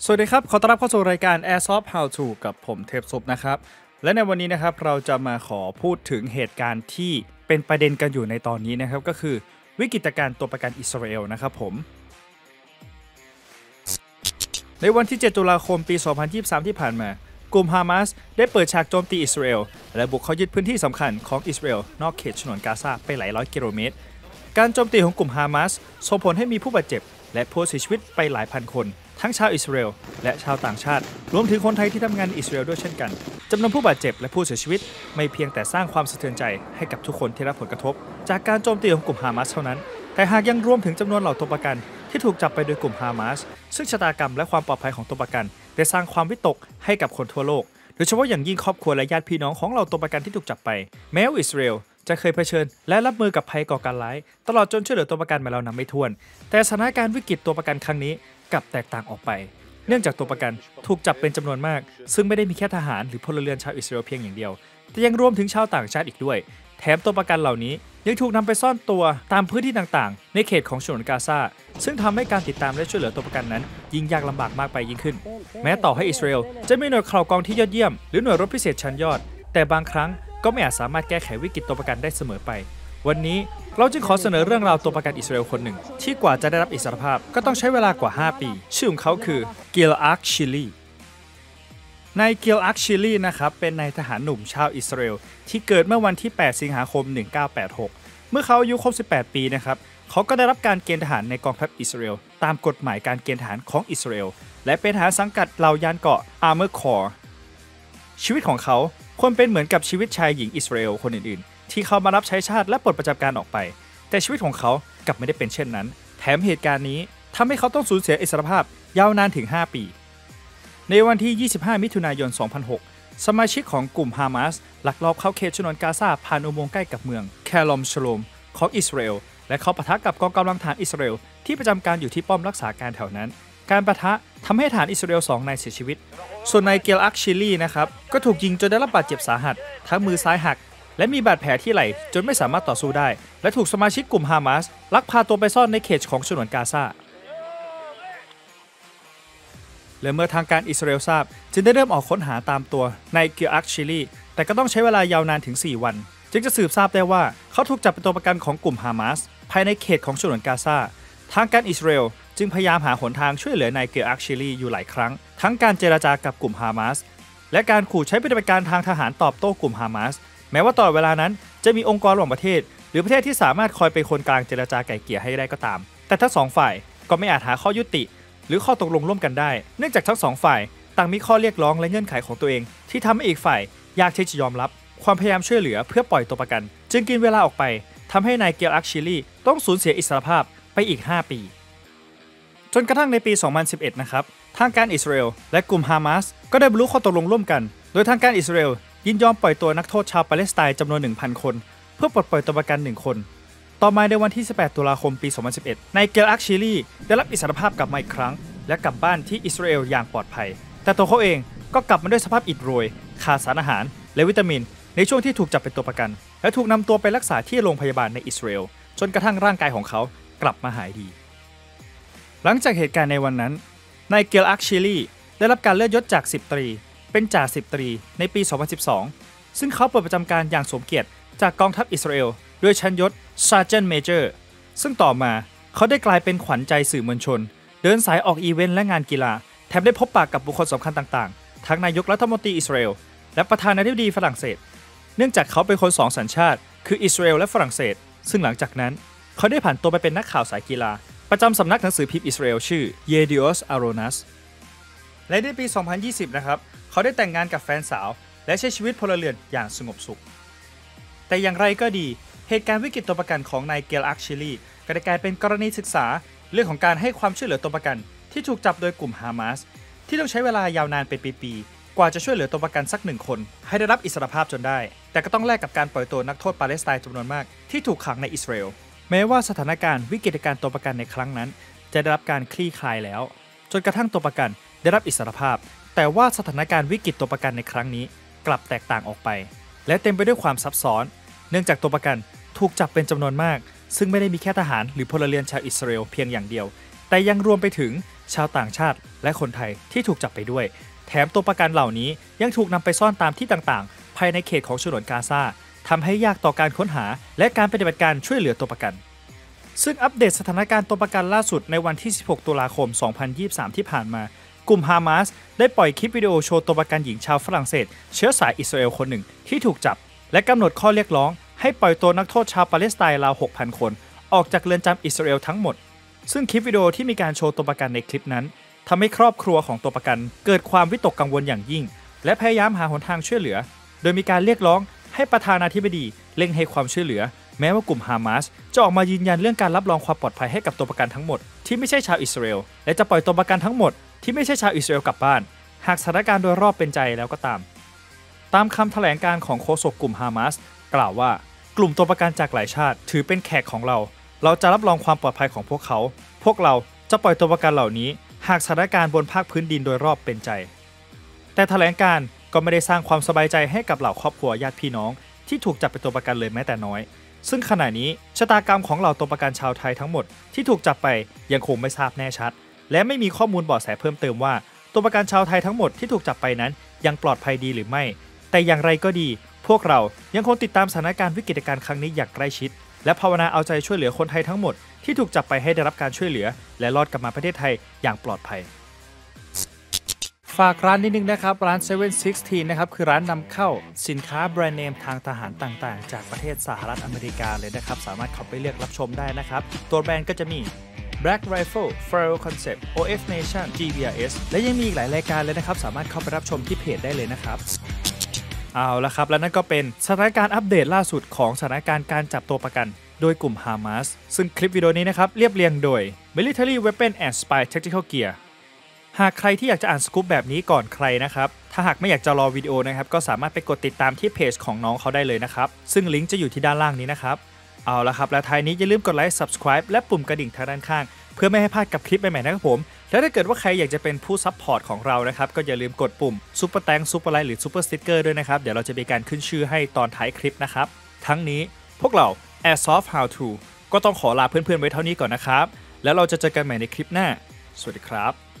สวัสดีครับขอต้อนรับเข้าสู่รายการ Airsoft How To กับผมเทพซุปนะครับและในวันนี้นะครับเราจะมาขอพูดถึงเหตุการณ์ที่เป็นประเด็นกันอยู่ในตอนนี้นะครับก็คือวิกฤตการณ์ตัวประกันอิสราเอลนะครับผมในวันที่ 7 ตุลาคมปี 2023 ที่ผ่านมากลุ่มฮามาสได้เปิดฉากโจมตีอิสราเอลและบุกเข้ายึดพื้นที่สำคัญของอิสราเอลนอกเขตฉนวนกาซาไปหลายร้อยกิโลเมตรการโจมตีของกลุ่มฮามาสส่งผลให้มีผู้บาดเจ็บและผู้เสียชีวิตไปหลายพันคนทั้งชาวอิสราเอลและชาวต่างชาติรวมถึงคนไทยที่ทำงานในอิสราเอลด้วยเช่นกันจำนวนผู้บาดเจ็บและผู้เสียชีวิตไม่เพียงแต่สร้างความสะเทือนใจให้กับทุกคนที่รับผลกระทบจากการโจมตีของกลุ่มฮามาสเท่านั้นแต่หากยังรวมถึงจำนวนเหล่าตัวประกันที่ถูกจับไปโดยกลุ่มฮามาสซึ่งชะตากรรมและความปลอดภัยของตัวประกันได้สร้างความวิตกให้กับคนทั่วโลกโดยเฉพาะอย่างยิ่งครอบครัวและญาติพี่น้องของเหล่าตัวประกันที่ถูกจับไปแม้ว่าอิสราเอลจะเคยเผชิญและรับมือกับภัยก่อการร้ายตลอดจนช่วยเหลือตัวประกันมาแล้วนับไม่ถ้วนแต่สถานการณ์วิกฤตตัวประกันครั้งนี้กลับแตกต่างออกไปเนื่องจากตัวประกันถูกจับเป็นจำนวนมากซึ่งไม่ได้มีแค่ทหารหรือพลเรือนชาวอิสราเอลเพียงอย่างเดียวแต่ยังรวมถึงชาวต่างชาติอีกด้วยแถมตัวประกันเหล่านี้ยังถูกนำไปซ่อนตัวตามพื้นที่ต่างๆในเขตของฉนวนกาซาซึ่งทำให้การติดตามและช่วยเหลือตัวประกันนั้นยิ่งยากลำบากมากไปยิ่งขึ้นแม้ต่อให้อิสราเอลจะมีหน่วยข่าวกรองที่ยอดเยี่ยมหรือหน่วยรบพิเศษชั้นยอดแต่บางครั้งก็ไม่อาจสามารถแก้ไขวิกฤตตัวประกันได้เสมอไปวันนี้เราจึงขอเสนอเรื่องราวตัวประกันอิสราเอลคนหนึ่งที่กว่าจะได้รับอิสรภาพก็ต้องใช้เวลากว่า5ปีชื่อของเขาคือกิลอาร์คชิลีนายกิลอาร์คชิลีนะครับเป็นนายทหารหนุ่มชาวอิสราเอลที่เกิดเมื่อวันที่8สิงหาคม1986เมื่อเขาอายุครบ18ปีนะครับเขาก็ได้รับการเกณฑ์ทหารในกองทัพอิสราเอลตามกฎหมายการเกณฑ์ทหารของอิสราเอลและเป็นทหารสังกัดเหล่ายานเกราะ Armor Corps ชีวิตของเขาควรเป็นเหมือนกับชีวิตชายหญิงอิสราเอลคนอื่นๆที่เขามารับใช้ชาติและปลดประจำการออกไปแต่ชีวิตของเขากลับไม่ได้เป็นเช่นนั้นแถมเหตุการณ์นี้ทำให้เขาต้องสูญเสียอิสรภาพยาวนานถึง5ปีในวันที่ 25 มิถุนายน 2006 สมาชิกของกลุ่มฮามาสลักลอบเข้าเขตฉนวนกาซาผ่านอุโมงค์ใกล้กับเมืองแคลอมชโลมของอิสราเอลและเข้าปะทะกับกองกำลังทหารอิสราเอลที่ประจำการอยู่ที่ป้อมรักษาการแถวนั้นการปะทะทำให้ทหารอิสราเอล2 นายเสียชีวิตส่วนนายเกลอาร์คชิลีนะครับก็ถูกยิงจนได้รับบาดเจ็บสาหัสทั้งมือซ้ายหักและมีบาดแผลที่ไหล่จนไม่สามารถต่อสู้ได้และถูกสมาชิกกลุ่มฮามาสลักพาตัวไปซ่อนในเขตของฉนวนกาซาและเมื่อทางการอิสราเอลทราบจึงได้เริ่มออกค้นหาตามตัวนายเกลอาร์คชิลีแต่ก็ต้องใช้เวลายาวนานถึง4 วันจึงจะสืบทราบได้ว่าเขาถูกจับเป็นตัวประกันของกลุ่มฮามาสภายในเขตของฉนวนกาซาทางการอิสราเอลจึงพยายามหาหนทางช่วยเหลือนายเกลอาร์คชิลีอยู่หลายครั้งทั้งการเจรจากับกลุ่มฮามาสและการขู่ใช้ปฏิบัติการทางทหารตอบโต้กลุ่มฮามาสแม้ว่าตลอดเวลานั้นจะมีองค์กรระหว่างประเทศหรือประเทศที่สามารถคอยเป็นคนกลางเจรจาไกล่เกลี่ยให้ได้ก็ตามแต่ทั้ง2 ฝ่ายก็ไม่อาจหาข้อยุติหรือข้อตกลงร่วมกันได้เนื่องจากทั้ง2 ฝ่ายต่างมีข้อเรียกร้องและเงื่อนไขของตัวเองที่ทำให้อีกฝ่ายยากที่จะยอมรับความพยายามช่วยเหลือเพื่อปล่อยตัวประกันจึงกินเวลาออกไปทำให้นายเกลอาร์คชิลีต้องสูญเสียอิสรภาพไปอีก5 ปีจนกระทั่งในปี 2011 นะครับทางการอิสราเอลและกลุ่มฮามาสก็ได้บรรลุข้อตกลงร่วมกันโดยทางการอิสราเอลยินยอมปล่อยตัวนักโทษชาวปาเลสไตน์จำนวน 1,000 คนเพื่อปลดปล่อยตัวประกัน1 คนต่อมาในวันที่ 18 ตุลาคมปี 2011 นายเกลอาร์คชิลีได้รับอิสรภาพกลับมาอีกครั้งและกลับบ้านที่อิสราเอลอย่างปลอดภัยแต่ตัวเขาเองก็กลับมาด้วยสภาพอิดโรยขาดสารอาหารและวิตามินในช่วงที่ถูกจับเป็นตัวประกันและถูกนำตัวไปรักษาที่โรงพยาบาลในอิสราเอลจนกระทั่งร่างกายของเขากลับมาหายดีหลังจากเหตุการณ์ในวันนั้นนายเกลอาร์คชิลีได้รับการเลื่อนยศจาก10 ตรีเป็นจ่า10 ตรีในปี 2012 ซึ่งเขาเปิดประจำการอย่างสมเกียรติจากกองทัพอิสราเอลด้วยชั้นยศ Sergeant Major ซึ่งต่อมาเขาได้กลายเป็นขวัญใจสื่อมวลชนเดินสายออกอีเวนต์และงานกีฬาแถมได้พบปะกับบุคคลสำคัญต่างๆทั้งนายกรัฐมนตรีอิสราเอลและประธานาธิบดีฝรั่งเศสเนื่องจากเขาเป็นคน2 สัญชาติคืออิสราเอลและฝรั่งเศสซึ่งหลังจากนั้นเขาได้ผ่านตัวไปเป็นนักข่าวสายกีฬาประจำสำนักหนังสือพิมพ์อิสราเอลชื่อ Yediot Aharonos และในปี 2020 นะครับเขาได้แต่งงานกับแฟนสาวและใช้ชีวิตพลเรือนอย่างสงบสุขแต่อย่างไรก็ดีเหตุการณ์วิกฤตตัวประกันของนายเกลอาร์คชิลีก็ได้กลายเป็นกรณีศึกษาเรื่องของการให้ความช่วยเหลือตัวประกันที่ถูกจับโดยกลุ่มฮามาสที่ต้องใช้เวลายาวนานเป็นปีๆกว่าจะช่วยเหลือตัวประกันสัก1 คนให้ได้รับอิสรภาพจนได้แต่ก็ต้องแลกกับการปล่อยตัวนักโทษปาเลสไตน์จำนวนมากที่ถูกขังในอิสราเอลแม้ว่าสถานการณ์วิกฤตการณ์ตัวประกันในครั้งนั้นจะได้รับการคลี่คลายแล้วจนกระทั่งตัวประกันได้รับอิสรภาพแต่ว่าสถานการณ์วิกฤตตัวประกันในครั้งนี้กลับแตกต่างออกไปและเต็มไปด้วยความซับซ้อนเนื่องจากตัวประกันถูกจับเป็นจำนวนมากซึ่งไม่ได้มีแค่ทหารหรือพลเรือนชาวอิสราเอลเพียงอย่างเดียวแต่ยังรวมไปถึงชาวต่างชาติและคนไทยที่ถูกจับไปด้วยแถมตัวประกันเหล่านี้ยังถูกนำไปซ่อนตามที่ต่างๆภายในเขตของฉนวนกาซาทำให้ยากต่อการค้นหาและการปฏิบัติการช่วยเหลือตัวประกันซึ่งอัปเดตสถานการณ์ตัวประกันล่าสุดในวันที่ 16 ตุลาคม 2023 ที่ผ่านมากลุ่มฮามาสได้ปล่อยคลิปวิดีโอโชว์ตัวประกันหญิงชาวฝรั่งเศสเชื้อสายอิสราเอลคนหนึ่งที่ถูกจับและกำหนดข้อเรียกร้องให้ปล่อยตัวนักโทษชาวปาเลสไตน์ราว 6,000 คนออกจากเรือนจำอิสราเอลทั้งหมดซึ่งคลิปวิดีโอที่มีการโชว์ตัวประกันในคลิปนั้นทำให้ครอบครัวของตัวประกันเกิดความวิตกกังวลอย่างยิ่งและพยายามหาหนทางช่วยเหลือโดยมีการเรียกร้องให้ประธานาธิบดีเร่งให้ความช่วยเหลือแม้ว่ากลุ่มฮามาสจะออกมายืนยันเรื่องการรับรองความปลอดภัยให้กับตัวประกันทั้งหมดที่ไม่ใช่ชาวอิสราเอลและจะปล่อยตัวประกันทั้งหมดที่ไม่ใช่ชาวอิสราเอลกลับบ้านหากสถานการณ์โดยรอบเป็นใจแล้วก็ตามคำแถลงการของโฆษกกลุ่มฮามาสกล่าวว่ากลุ่มตัวประกันจากหลายชาติถือเป็นแขกของเราจะรับรองความปลอดภัยของพวกเขาพวกเราจะปล่อยตัวประกันเหล่านี้หากสถานการณ์บนภาคพื้นดินโดยรอบเป็นใจแต่แถลงการก็ไม่ได้สร้างความสบายใจให้กับเหล่าครอบครัวญาติพี่น้องที่ถูกจับเป็นตัวประกันเลยแม้แต่น้อยซึ่งขณะนี้ชะตากรรมของเหล่าตัวประกันชาวไทยทั้งหมดที่ถูกจับไปยังคงไม่ทราบแน่ชัดและไม่มีข้อมูลเบาะแสเพิ่มเติมว่าตัวประกันชาวไทยทั้งหมดที่ถูกจับไปนั้นยังปลอดภัยดีหรือไม่แต่อย่างไรก็ดีพวกเรายังคงติดตามสถานการณ์วิกฤตการณ์ครั้งนี้อย่างใกล้ชิดและภาวนาเอาใจช่วยเหลือคนไทยทั้งหมดที่ถูกจับไปให้ได้รับการช่วยเหลือและรอดกลับมาประเทศไทยอย่างปลอดภัยฝากร้านนิดนึงนะครับร้าน716นะครับคือร้านนำเข้าสินค้าแบรนด์เนมทางทหารต่างๆจากประเทศสหรัฐอเมริกาเลยนะครับสามารถเข้าไปเลือกรับชมได้นะครับตัวแบรนด์ก็จะมี Black Rifle, Farrell Concept, OF Nation, GBRS และยังมีอีกหลายรายการเลยนะครับสามารถเข้าไปรับชมที่เพจได้เลยนะครับเอาละครับและนั่นก็เป็นสถานการณ์อัปเดตล่าสุดของสถานการณ์การจับตัวประกันโดยกลุ่มฮามาสซึ่งคลิปวิดีโอนี้นะครับเรียบเรียงโดย Military Weapon and Spy Tactical Gearหากใครที่อยากจะอ่านสกู๊ปแบบนี้ก่อนใครนะครับถ้าหากไม่อยากจะรอวิดีโอนะครับก็สามารถไปกดติดตามที่เพจของน้องเขาได้เลยนะครับซึ่งลิงก์จะอยู่ที่ด้านล่างนี้นะครับเอาละครับและท้ายนี้อย่าลืมกดไลค์ Subscribe และปุ่มกระดิ่งทางด้านข้างเพื่อไม่ให้พลาดกับคลิปใหม่ๆนะครับผมและถ้าเกิดว่าใครอยากจะเป็นผู้ซัพพอร์ตของเรานะครับก็อย่าลืมกดปุ่ม Super Thanks Super Like หรือ Super Sticker ด้วยนะครับเดี๋ยวเราจะมีการขึ้นชื่อให้ตอนท้ายคลิปนะครับทั้งนี้พวกเรา Airsoft How To ก็ต้องขอลาเพื่อนๆไว้เท่านี้ก่อนนะครับแล้วเราจะเจอกันใหม่ในคลิปหน้าสวัสดีครับ